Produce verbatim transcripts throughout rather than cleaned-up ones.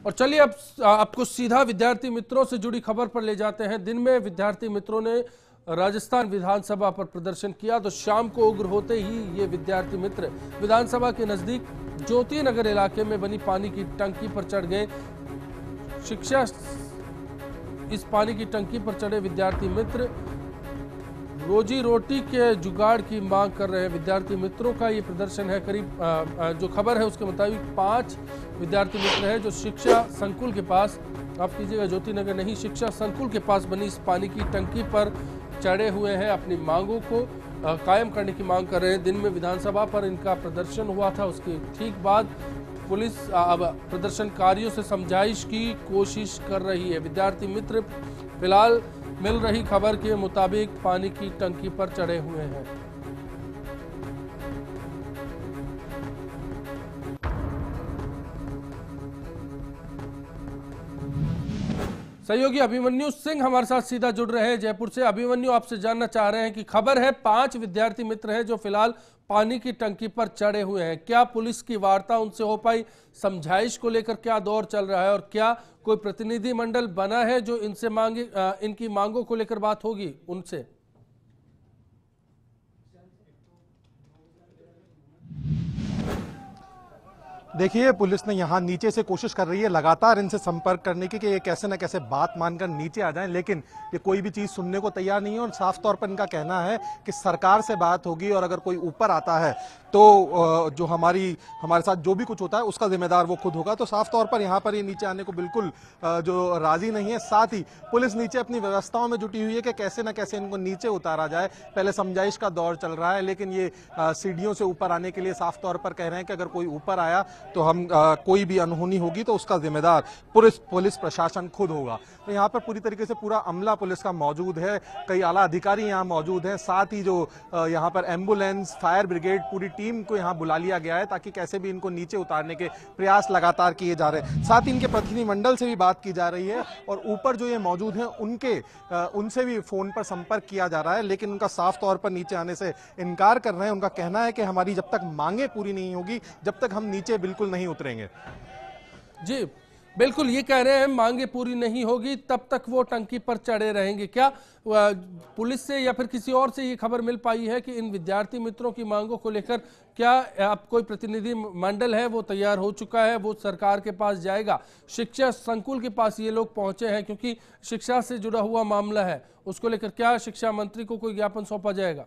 और चलिए अब आपको सीधा विद्यार्थी मित्रों से जुड़ी खबर पर ले जाते हैं। दिन में विद्यार्थी मित्रों ने राजस्थान विधानसभा पर प्रदर्शन किया तो शाम को उग्र होते ही ये विद्यार्थी मित्र विधानसभा के नजदीक ज्योति नगर इलाके में बनी पानी की टंकी पर चढ़ गए। शिक्षा इस पानी की टंकी पर चढ़े विद्यार्थी मित्र रोजी रोटी के जुगाड़ की मांग कर रहे हैं। विद्यार्थी मित्रों का ये प्रदर्शन है। करीब जो खबर है उसके मुताबिक पांच विद्यार्थी मित्र हैं जो शिक्षा संकुल के पास, आप कीजिएगा ज्योति नगर नहीं, शिक्षा संकुल के पास बनी इस पानी की टंकी पर चढ़े हुए हैं। अपनी मांगों को कायम करने की मांग कर रहे हैं। दिन में विधानसभा पर इनका प्रदर्शन हुआ था, उसके ठीक बाद पुलिस अब प्रदर्शनकारियों से समझाइश की कोशिश कर रही है। विद्यार्थी मित्र फिलहाल मिल रही खबर के मुताबिक पानी की टंकी पर चढ़े हुए हैं। सहयोगी अभिमन्यु सिंह हमारे साथ सीधा जुड़ रहे हैं जयपुर से। अभिमन्यु, आपसे जानना चाह रहे हैं कि खबर है पांच विद्यार्थी मित्र हैं जो फिलहाल पानी की टंकी पर चढ़े हुए हैं। क्या पुलिस की वार्ता उनसे हो पाई? समझाइश को लेकर क्या दौर चल रहा है और क्या कोई प्रतिनिधि मंडल बना है जो इनसे मांगे इनकी मांगों को लेकर बात होगी उनसे? देखिए, पुलिस ने यहाँ नीचे से कोशिश कर रही है लगातार इनसे संपर्क करने की कि ये कैसे न कैसे बात मानकर नीचे आ जाएं, लेकिन ये कोई भी चीज़ सुनने को तैयार नहीं है। और साफ तौर पर इनका कहना है कि सरकार से बात होगी और अगर कोई ऊपर आता है तो जो हमारी हमारे साथ जो भी कुछ होता है उसका जिम्मेदार वो खुद होगा। तो साफ तौर पर यहाँ पर ये नीचे आने को बिल्कुल जो राजी नहीं है। साथ ही पुलिस नीचे अपनी व्यवस्थाओं में जुटी हुई है कि कैसे न कैसे इनको नीचे उतारा जाए। पहले समझाइश का दौर चल रहा है, लेकिन ये सीढ़ियों से ऊपर आने के लिए साफ तौर पर कह रहे हैं कि अगर कोई ऊपर आया तो हम आ, कोई भी अनहोनी होगी तो उसका जिम्मेदार पुलिस पुलिस प्रशासन खुद होगा। तो यहाँ पर पूरी तरीके से पूरा अमला पुलिस का मौजूद है, कई आला अधिकारी यहाँ मौजूद हैं। साथ ही जो यहाँ पर एम्बुलेंस, फायर ब्रिगेड, पूरी टीम को यहाँ बुला लिया गया है ताकि कैसे भी इनको नीचे उतारने के प्रयास लगातार किए जा रहे हैं। साथ ही इनके प्रतिनिधिमंडल से भी बात की जा रही है और ऊपर जो ये मौजूद हैं उनके उनसे भी फोन पर संपर्क किया जा रहा है, लेकिन उनका साफ तौर पर नीचे आने से इनकार कर रहे हैं। उनका कहना है कि हमारी जब तक मांगे पूरी नहीं होगी जब तक हम नीचे बिल्कुल नहीं उतरेंगे। जी बिल्कुल, ये कह रहे हैं मांगे पूरी नहीं होगी तब तक वो टंकी पर चढ़े रहेंगे। क्या पुलिस से या फिर किसी और से ये खबर मिल पाई है कि इन विद्यार्थी मित्रों की मांगों को लेकर क्या अब कोई प्रतिनिधि मंडल है वो तैयार हो चुका है, वो सरकार के पास जाएगा? शिक्षा संकुल के पास ये लोग पहुंचे हैं क्योंकि शिक्षा से जुड़ा हुआ मामला है, उसको लेकर क्या शिक्षा मंत्री को कोई ज्ञापन सौंपा जाएगा?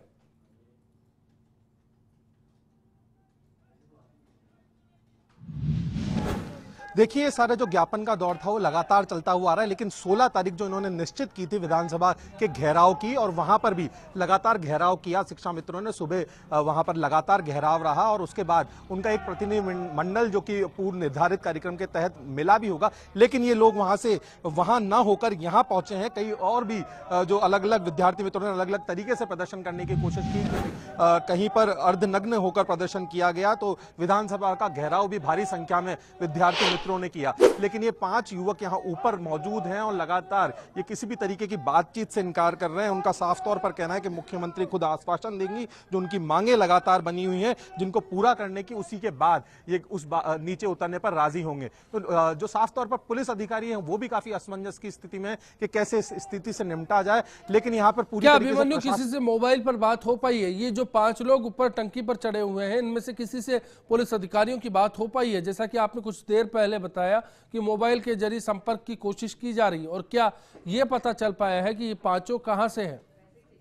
देखिए, ये सारा जो ज्ञापन का दौर था वो लगातार चलता हुआ आ रहा है, लेकिन सोलह तारीख जो इन्होंने निश्चित की थी विधानसभा के घेराव की, और वहां पर भी लगातार घेराव किया शिक्षा मित्रों ने। सुबह वहां पर लगातार घेराव रहा और उसके बाद उनका एक प्रतिनिधि मंडल जो कि पूर्व निर्धारित कार्यक्रम के तहत मिला भी होगा, लेकिन ये लोग वहां से वहां न होकर यहाँ पहुंचे हैं। कई और भी जो अलग अलग विद्यार्थी मित्रों ने अलग अलग तरीके से प्रदर्शन करने की कोशिश की। कहीं पर अर्धनग्न होकर प्रदर्शन किया गया, तो विधानसभा का घेराव भी भारी संख्या में विद्यार्थी ने किया। लेकिन ये पांच युवक यहां ऊपर मौजूद हैं और लगातार ये किसी भी तरीके की बातचीत से इनकार कर रहे हैं। उनका साफ तौर पर कहना है कि मुख्यमंत्री खुद आश्वासन देंगी, जो उनकी मांगे लगातार बनी हुई हैं जिनको पूरा करने की, उसी के बाद ये उस नीचे उतरने पर राजी होंगे। तो जो साफ तौर पर पुलिस अधिकारी हैं वो भी काफी असमंजस की स्थिति में कि कैसे इस स्थिति से निपटा जाए। लेकिन यहाँ पर पूरी अभिमन्यु किसी से मोबाइल पर बात हो पाई है? ये जो पांच लोग ऊपर टंकी पर चढ़े हुए हैं इनमें से किसी से पुलिस अधिकारियों की बात हो पाई है? जैसा कि आपने कुछ देर पहले बताया कि मोबाइल के जरिए संपर्क की कोशिश की जा रही है, और क्या यह पता चल पाया है कि ये पांचों कहां से हैं?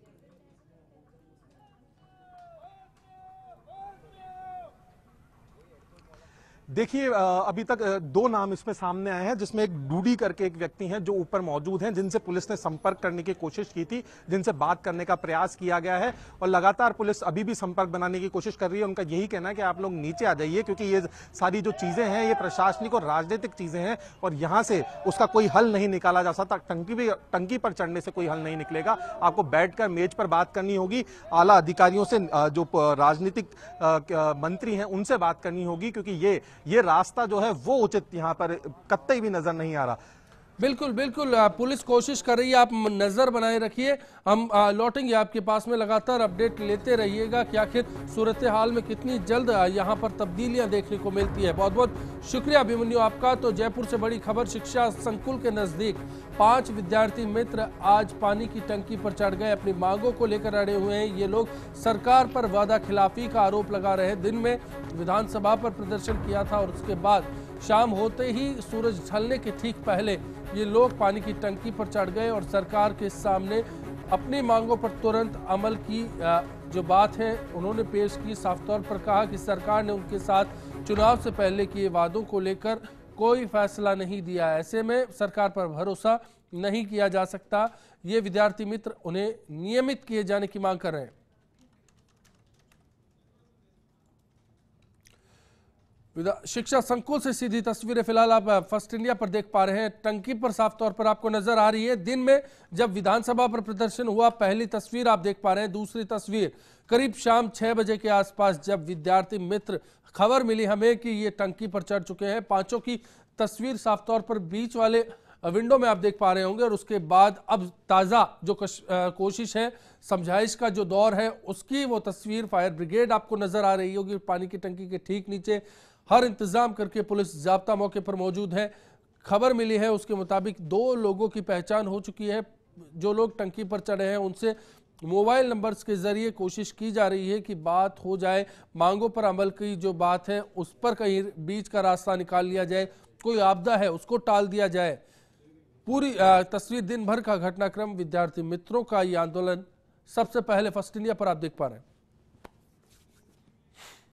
देखिए, अभी तक दो नाम इसमें सामने आए हैं, जिसमें एक डूडी करके एक व्यक्ति हैं जो ऊपर मौजूद हैं, जिनसे पुलिस ने संपर्क करने की कोशिश की थी, जिनसे बात करने का प्रयास किया गया है और लगातार पुलिस अभी भी संपर्क बनाने की कोशिश कर रही है। उनका यही कहना है कि आप लोग नीचे आ जाइए, क्योंकि ये सारी जो चीजें हैं ये प्रशासनिक और राजनीतिक चीजें हैं और यहाँ से उसका कोई हल नहीं निकाला जा सकता। टंकी भी टंकी पर चढ़ने से कोई हल नहीं निकलेगा। आपको बैठकर मेज पर बात करनी होगी, आला अधिकारियों से, जो राजनीतिक मंत्री हैं उनसे बात करनी होगी, क्योंकि ये ये रास्ता जो है वो उचित यहाँ पर कतई भी नजर नहीं आ रहा। बिल्कुल बिल्कुल, पुलिस कोशिश कर रही है, आप नजर बनाए रखिए। हम लौटेंगे आपके पास में, लगातार अपडेट लेते रहिएगा कि आखिर सूरत हाल में कितनी जल्द यहाँ पर तब्दीलियां देखने को मिलती है। बहुत बहुत शुक्रिया अभिमन्यु आपका। तो जयपुर से बड़ी खबर, शिक्षा संकुल के नजदीक पांच विद्यार्थी मित्र आज पानी की टंकी पर चढ़ गए, अपनी मांगों को लेकर अड़े हुए हैं। ये लोग सरकार पर वादा खिलाफी का आरोप लगा रहे हैं। दिन में विधानसभा पर प्रदर्शन किया था और उसके बाद शाम होते ही सूरज ढलने के ठीक पहले ये लोग पानी की टंकी पर चढ़ गए और सरकार के सामने अपनी मांगों पर तुरंत अमल की जो बात है उन्होंने पेश की। साफ तौर पर कहा कि सरकार ने उनके साथ चुनाव से पहले किए वादों को लेकर कोई फैसला नहीं दिया, ऐसे में सरकार पर भरोसा नहीं किया जा सकता। ये विद्यार्थी मित्र उन्हें नियमित किए जाने की मांग कर रहे हैं। शिक्षा संकुल से सीधी तस्वीरें फिलहाल आप फर्स्ट इंडिया पर देख पा रहे हैं। टंकी पर साफ तौर पर आपको नजर आ रही है। दिन में जब विधानसभा पर प्रदर्शन हुआ, पहली तस्वीर आप देख पा रहे हैं। दूसरी तस्वीर करीब शाम छह बजे के आसपास जब विद्यार्थी मित्र, खबर मिली हमें कि ये टंकी पर चढ़ चुके हैं। पांचों की तस्वीर साफ तौर पर बीच वाले विंडो में आप देख पा रहे होंगे। और उसके बाद अब ताज़ा जो कोशिश है, समझाइश का जो दौर है, उसकी वो तस्वीर फायर ब्रिगेड आपको नजर आ रही होगी। पानी की टंकी के ठीक नीचे हर इंतजाम करके पुलिस जाब्ता मौके पर मौजूद है। खबर मिली है उसके मुताबिक दो लोगों की पहचान हो चुकी है। जो लोग टंकी पर चढ़े हैं उनसे मोबाइल नंबर्स के जरिए कोशिश की जा रही है कि बात हो जाए, मांगों पर अमल की जो बात है उस पर कहीं बीच का रास्ता निकाल लिया जाए, कोई आपदा है उसको टाल दिया जाए। पूरी तस्वीर दिन भर का घटनाक्रम, विद्यार्थी मित्रों का ये आंदोलन, सबसे पहले फर्स्ट इंडिया पर आप देख पा रहे हैं।